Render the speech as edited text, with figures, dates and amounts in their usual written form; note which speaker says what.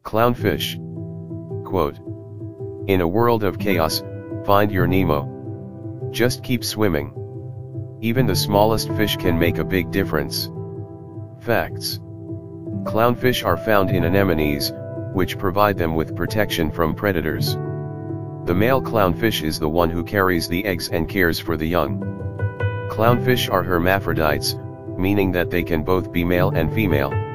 Speaker 1: Clownfish. Quote, "In a world of chaos, find your Nemo. Just keep swimming. Even the smallest fish can make a big difference." Facts. Clownfish are found in anemones, which provide them with protection from predators. The male clownfish is the one who carries the eggs and cares for the young. Clownfish are hermaphrodites, meaning that they can both be male and female.